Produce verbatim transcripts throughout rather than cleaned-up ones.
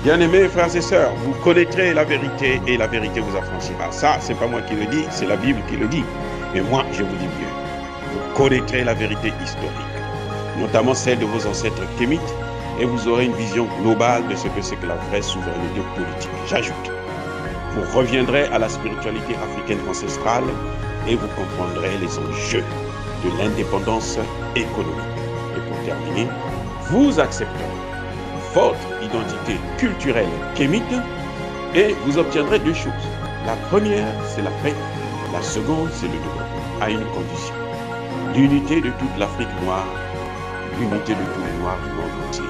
Bien-aimés frères et sœurs, vous connaîtrez la vérité et la vérité vous affranchira. Ça, c'est pas moi qui le dis, c'est la Bible qui le dit. Mais moi, je vous dis mieux. Vous connaîtrez la vérité historique, notamment celle de vos ancêtres kémites, et vous aurez une vision globale de ce que c'est que la vraie souveraineté politique. J'ajoute, vous reviendrez à la spiritualité africaine ancestrale et vous comprendrez les enjeux de l'indépendance économique. Et pour terminer, vous accepterez votre identité culturelle kémite et vous obtiendrez deux choses. La première, c'est la paix. La seconde, c'est le développement, à une condition. L'unité de toute l'Afrique noire, l'unité de tous les Noirs du monde entier.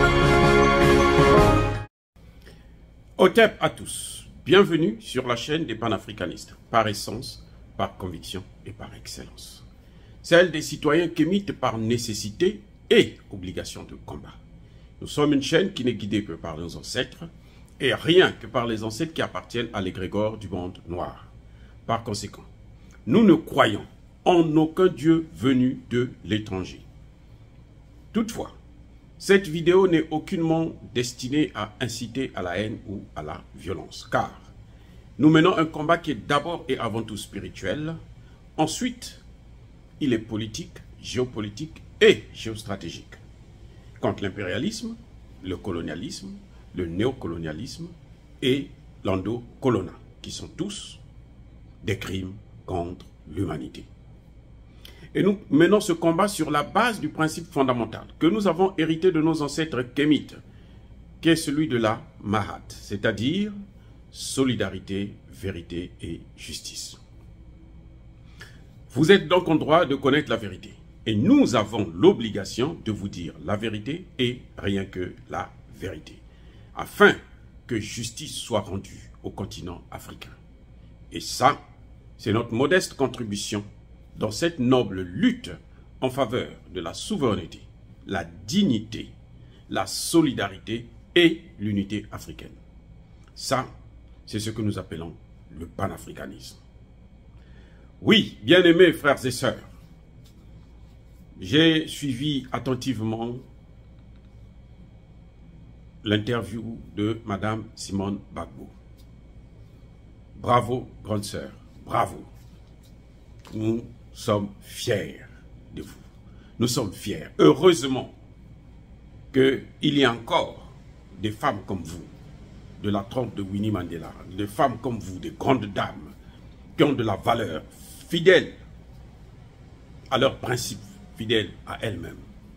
Otep à tous. Bienvenue sur la chaîne des panafricanistes, par essence, par conviction et par excellence. Celle des citoyens kémites par nécessité et obligation de combat. Nous sommes une chaîne qui n'est guidée que par nos ancêtres et rien que par les ancêtres qui appartiennent à l'égrégore du monde noir. Par conséquent, nous ne croyons en aucun Dieu venu de l'étranger. Toutefois, cette vidéo n'est aucunement destinée à inciter à la haine ou à la violence, car nous menons un combat qui est d'abord et avant tout spirituel. Ensuite, il est politique, géopolitique et géostratégique. Contre l'impérialisme, le colonialisme, le néocolonialisme et l'endocolonat, qui sont tous des crimes contre l'humanité. Et nous menons ce combat sur la base du principe fondamental que nous avons hérité de nos ancêtres kémites, qui est celui de la Mahat, c'est-à-dire solidarité, vérité et justice. Vous êtes donc en droit de connaître la vérité. Et nous avons l'obligation de vous dire la vérité et rien que la vérité, afin que justice soit rendue au continent africain. Et ça, c'est notre modeste contribution dans cette noble lutte en faveur de la souveraineté, la dignité, la solidarité et l'unité africaine. Ça, c'est ce que nous appelons le panafricanisme. Oui, bien-aimés frères et sœurs, j'ai suivi attentivement l'interview de Madame Simone Gbagbo. Bravo, grande sœur, bravo. Nous sommes fiers de vous. Nous sommes fiers. Heureusement qu'il y a encore des femmes comme vous, de la trempe de Winnie Mandela, des femmes comme vous, des grandes dames, qui ont de la valeur, fidèles à leurs principes, fidèles à elles-mêmes.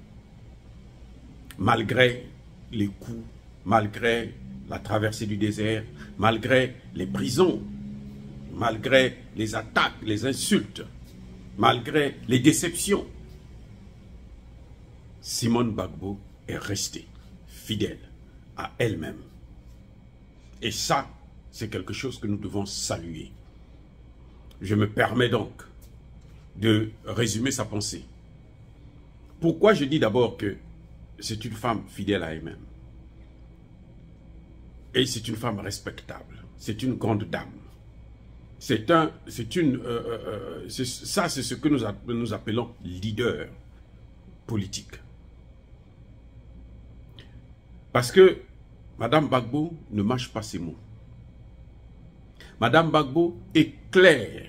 Malgré les coups, malgré la traversée du désert, malgré les prisons, malgré les attaques, les insultes, malgré les déceptions, Simone Gbagbo est restée fidèle à elle-même. Et ça, c'est quelque chose que nous devons saluer. Je me permets donc de résumer sa pensée. Pourquoi je dis d'abord que c'est une femme fidèle à elle-même? Et c'est une femme respectable. C'est une grande dame. C'est un, c'est une, euh, euh, ça c'est ce que nous, nous appelons leader politique. Parce que Madame Gbagbo ne mâche pas ses mots. Madame Gbagbo est claire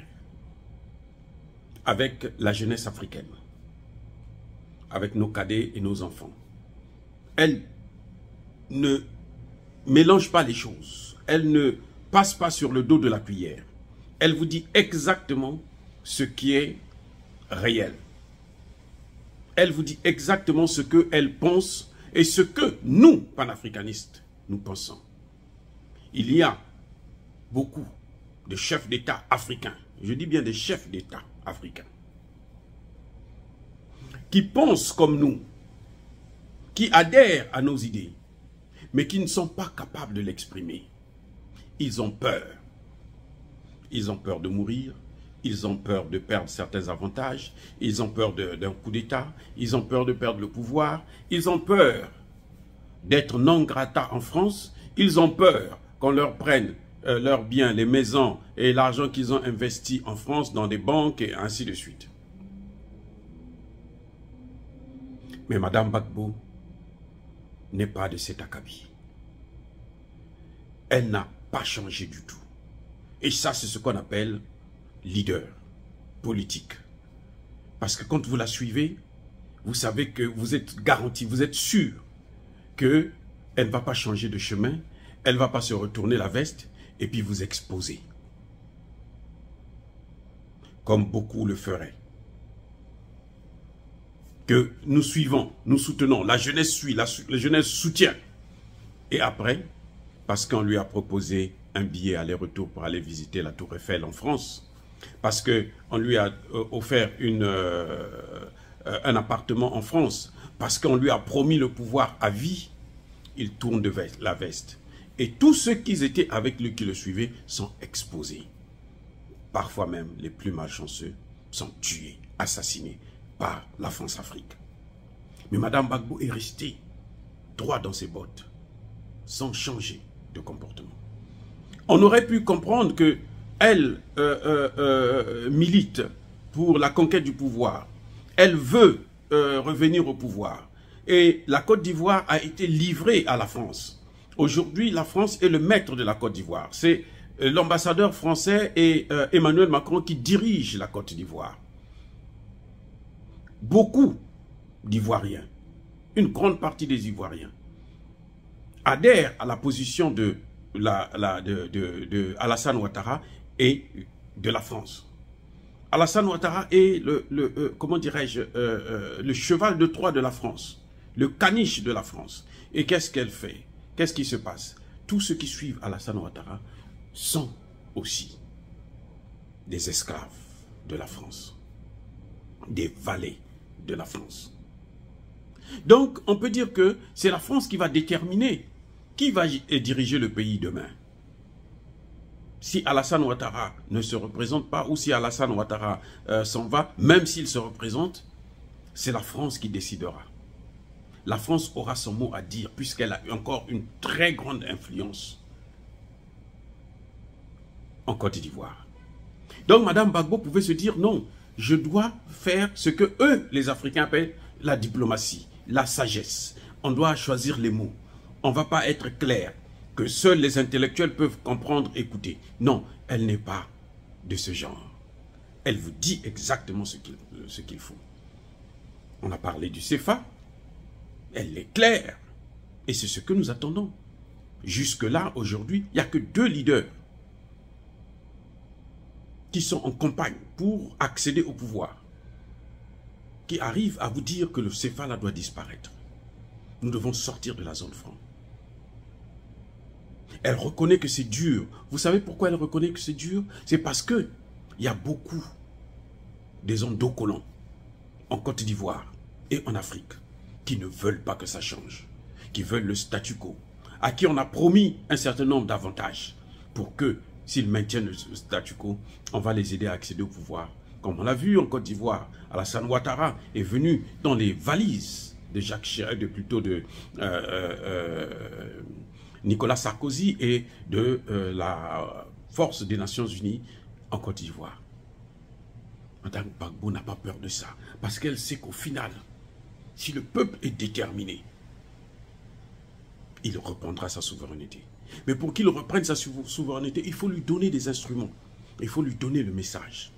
avec la jeunesse africaine, avec nos cadets et nos enfants. Elle ne mélange pas les choses. Elle ne passe pas sur le dos de la cuillère. Elle vous dit exactement ce qui est réel. Elle vous dit exactement ce qu'elle pense et ce que nous, panafricanistes, nous pensons. Il y a beaucoup de chefs d'État africains, je dis bien des chefs d'État africains, qui pensent comme nous, qui adhèrent à nos idées, mais qui ne sont pas capables de l'exprimer. Ils ont peur. Ils ont peur de mourir, ils ont peur de perdre certains avantages, ils ont peur d'un coup d'État, ils ont peur de perdre le pouvoir, ils ont peur d'être non grata en France, ils ont peur qu'on leur prenne euh, leurs biens, les maisons et l'argent qu'ils ont investi en France dans des banques et ainsi de suite. Mais Madame Gbagbo n'est pas de cet acabit. elle n'a pas changé du tout. Et ça, c'est ce qu'on appelle leader politique. Parce que quand vous la suivez, vous savez que vous êtes garanti, vous êtes sûr qu'elle ne va pas changer de chemin, elle ne va pas se retourner la veste et puis vous exposer. Comme beaucoup le feraient. Que nous suivons, nous soutenons, la jeunesse suit, la, la jeunesse soutient. Et après, parce qu'on lui a proposé un billet aller-retour pour aller visiter la Tour Eiffel en France, parce qu'on lui a euh, offert une, euh, euh, un appartement en France, parce qu'on lui a promis le pouvoir à vie, il tourne de veste, la veste. Et tous ceux qui étaient avec lui, qui le suivaient, sont exposés. Parfois même, les plus malchanceux sont tués, assassinés par la France-Afrique. Mais Madame Gbagbo est restée droit dans ses bottes, sans changer de comportement. On aurait pu comprendre que elle euh, euh, euh, milite pour la conquête du pouvoir. Elle veut euh, revenir au pouvoir. Et la Côte d'Ivoire a été livrée à la France. Aujourd'hui, la France est le maître de la Côte d'Ivoire. C'est euh, l'ambassadeur français et euh, Emmanuel Macron qui dirigent la Côte d'Ivoire. Beaucoup d'Ivoiriens, une grande partie des Ivoiriens, adhèrent à la position de, la, la, de, de, de Alassane Ouattara et de la France. Alassane Ouattara est le, le euh, comment dirais-je, euh, euh, le cheval de Troie de la France, le caniche de la France. Et qu'est-ce qu'elle fait? Qu'est-ce qui se passe? Tous ceux qui suivent Alassane Ouattara sont aussi des esclaves de la France, des valets de la France. Donc, on peut dire que c'est la France qui va déterminer qui va diriger le pays demain. Si Alassane Ouattara ne se représente pas, ou si Alassane Ouattara euh, s'en va, même s'il se représente, c'est la France qui décidera. La France aura son mot à dire, puisqu'elle a encore une très grande influence en Côte d'Ivoire. Donc, Madame Gbagbo pouvait se dire, non, je dois faire ce que eux, les Africains, appellent la diplomatie, la sagesse. On doit choisir les mots. On ne va pas être clair, que seuls les intellectuels peuvent comprendre, écouter. Non, elle n'est pas de ce genre. Elle vous dit exactement ce qu'il ce qu'il faut. On a parlé du C F A. Elle est claire. Et c'est ce que nous attendons. Jusque-là, aujourd'hui, il n'y a que deux leaders qui sont en campagne pour accéder au pouvoir, qui arrivent à vous dire que le C F A là doit disparaître. Nous devons sortir de la zone franc. Elle reconnaît que c'est dur. Vous savez pourquoi elle reconnaît que c'est dur? C'est parce que il y a beaucoup des hommes dos collants en Côte d'Ivoire et en Afrique qui ne veulent pas que ça change, qui veulent le statu quo, à qui on a promis un certain nombre d'avantages pour que, s'ils maintiennent le statu quo, on va les aider à accéder au pouvoir. Comme on l'a vu en Côte d'Ivoire, Alassane Ouattara est venu dans les valises de Jacques Chirac, de plutôt de euh, euh, Nicolas Sarkozy et de euh, la Force des Nations Unies en Côte d'Ivoire. Madame Gbagbo n'a pas peur de ça, parce qu'elle sait qu'au final, si le peuple est déterminé, il reprendra sa souveraineté. Mais pour qu'il reprenne sa souveraineté, il faut lui donner des instruments. Il faut lui donner le message.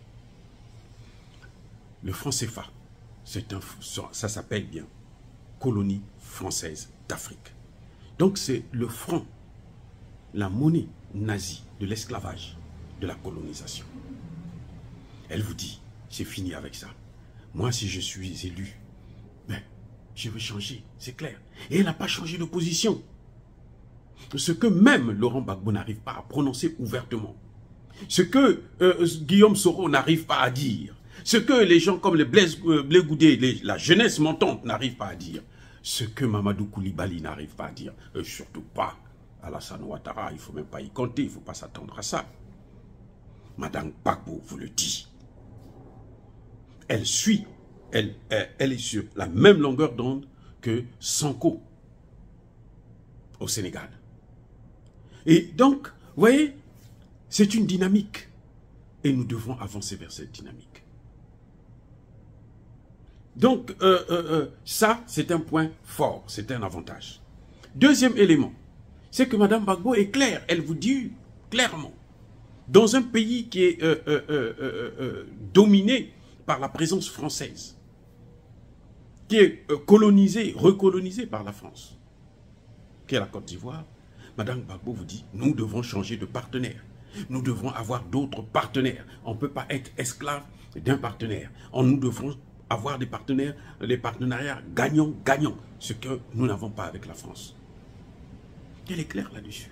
Le franc C F A, un, ça s'appelle bien colonie française d'Afrique. Donc c'est le franc, la monnaie nazie de l'esclavage, de la colonisation. Elle vous dit, c'est fini avec ça. Moi, si je suis élu, ben, je veux changer, c'est clair. Et elle n'a pas changé de position. Ce que même Laurent Gbagbo n'arrive pas à prononcer ouvertement. Ce que euh, Guillaume Soro n'arrive pas à dire. Ce que les gens comme les Blaise euh, Goudé, les, la jeunesse montante n'arrive pas à dire. Ce que Mamadou Koulibaly n'arrive pas à dire. Euh, surtout pas Alassane Ouattara. Il ne faut même pas y compter. Il ne faut pas s'attendre à ça. Madame Gbagbo vous le dit. Elle suit. Elle, elle, elle est sur la même longueur d'onde que Sanko au Sénégal. Et donc, vous voyez, c'est une dynamique. Et nous devons avancer vers cette dynamique. Donc, euh, euh, euh, ça, c'est un point fort, c'est un avantage. Deuxième élément, c'est que Mme Gbagbo est claire. Elle vous dit clairement, dans un pays qui est euh, euh, euh, euh, euh, dominé par la présence française, qui est euh, colonisé, recolonisé par la France, qui est la Côte d'Ivoire, Mme Gbagbo vous dit, nous devons changer de partenaire. Nous devons avoir d'autres partenaires. On ne peut pas être esclave d'un partenaire. On, nous devons avoir des partenaires, des partenariats gagnants-gagnants, ce que nous n'avons pas avec la France. Elle est claire là-dessus.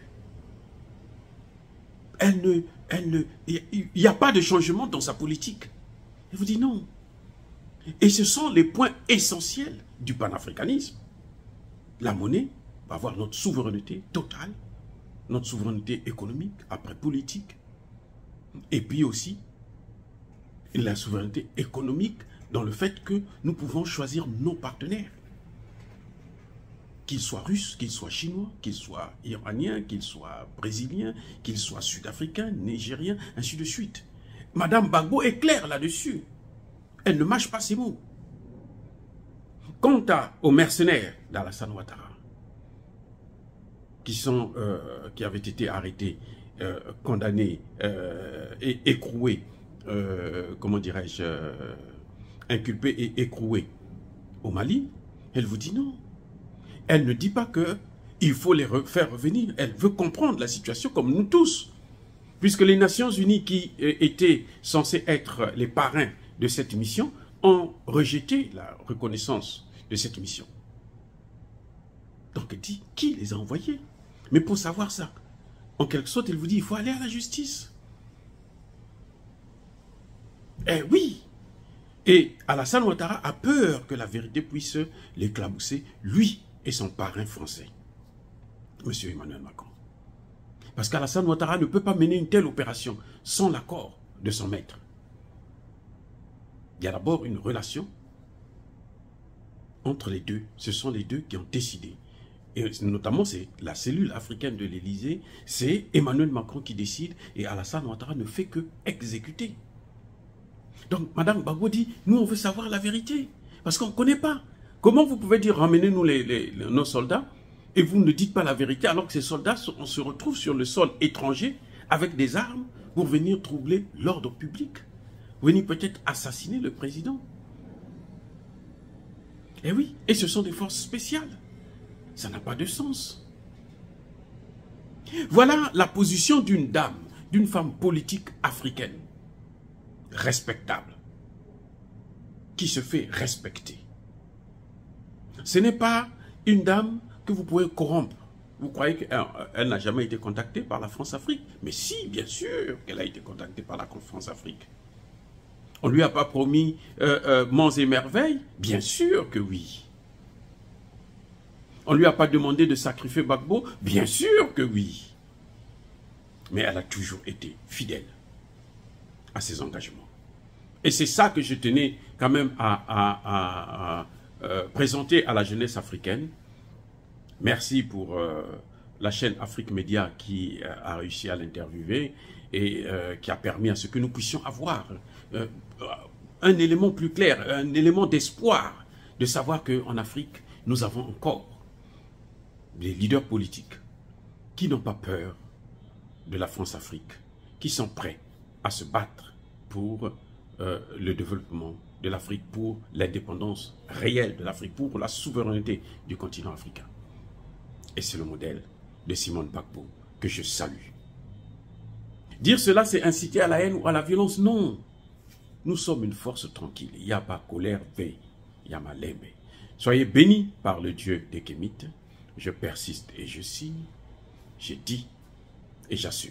Elle ne, elle ne, il n'y a pas de changement dans sa politique. Elle vous dit non. Et ce sont les points essentiels du panafricanisme. La monnaie va avoir notre souveraineté totale, notre souveraineté économique, après politique, et puis aussi la souveraineté économique dans le fait que nous pouvons choisir nos partenaires, qu'ils soient russes, qu'ils soient chinois, qu'ils soient iraniens, qu'ils soient brésiliens, qu'ils soient sud-africains, nigériens, ainsi de suite. Madame Gbagbo est claire là-dessus. Elle ne mâche pas ses mots. Quant à, aux mercenaires d'Alassane Ouattara, qui, sont, euh, qui avaient été arrêtés, euh, condamnés euh, et écroués, euh, comment dirais-je, euh, inculpés et écroués au Mali, elle vous dit non. Elle ne dit pas qu'il faut les re faire revenir. Elle veut comprendre la situation comme nous tous. Puisque les Nations Unies qui euh, étaient censées être les parrains de cette mission ont rejeté la reconnaissance de cette mission. Donc elle dit, qui les a envoyés? Mais pour savoir ça, en quelque sorte, elle vous dit, il faut aller à la justice. Eh oui. Et Alassane Ouattara a peur que la vérité puisse l'éclabousser, lui et son parrain français, M. Emmanuel Macron. Parce qu'Alassane Ouattara ne peut pas mener une telle opération sans l'accord de son maître. Il y a d'abord une relation entre les deux. Ce sont les deux qui ont décidé. Et notamment, c'est la cellule africaine de l'Élysée, c'est Emmanuel Macron qui décide et Alassane Ouattara ne fait que exécuter. Donc, Mme Gbagbo dit, nous, on veut savoir la vérité, parce qu'on ne connaît pas. Comment vous pouvez dire, ramenez-nous les, les, les, nos soldats, et vous ne dites pas la vérité, alors que ces soldats, on se retrouve sur le sol étranger, avec des armes, pour venir troubler l'ordre public, venir peut-être assassiner le président. Eh oui, et ce sont des forces spéciales. Ça n'a pas de sens. Voilà la position d'une dame, d'une femme politique africaine, respectable, qui se fait respecter. Ce n'est pas une dame que vous pouvez corrompre. Vous croyez qu'elle n'a jamais été contactée par la France-Afrique? Mais si, bien sûr qu'elle a été contactée par la France-Afrique. On ne lui a pas promis euh, euh, monts et merveilles? Bien sûr que oui. On ne lui a pas demandé de sacrifier Gbagbo? Bien sûr que oui. Mais elle a toujours été fidèle à ses engagements. Et c'est ça que je tenais quand même à, à, à, à euh, présenter à la jeunesse africaine. Merci pour euh, la chaîne Afrique Média qui euh, a réussi à l'interviewer et euh, qui a permis à ce que nous puissions avoir euh, un élément plus clair, un élément d'espoir de savoir qu'en Afrique, nous avons encore des leaders politiques qui n'ont pas peur de la France-Afrique, qui sont prêts à se battre pour euh, le développement de l'Afrique, pour l'indépendance réelle de l'Afrique, pour la souveraineté du continent africain. Et c'est le modèle de Simone Gbagbo que je salue. Dire cela, c'est inciter à la haine ou à la violence? Non. Nous sommes une force tranquille. Il n'y a pas colère, paix, il y a malembe. Soyez bénis par le Dieu des Kémites. Je persiste et je signe. J'ai dit et j'assume.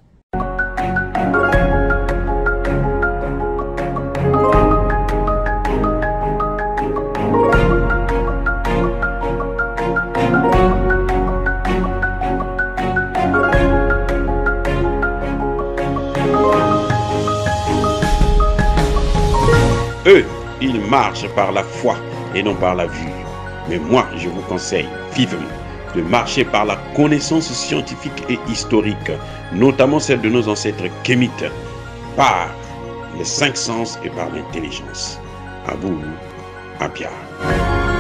Eux, ils marchent par la foi et non par la vue. Mais moi, je vous conseille vivement de marcher par la connaissance scientifique et historique, notamment celle de nos ancêtres kémites, par les cinq sens et par l'intelligence. Abou Abia.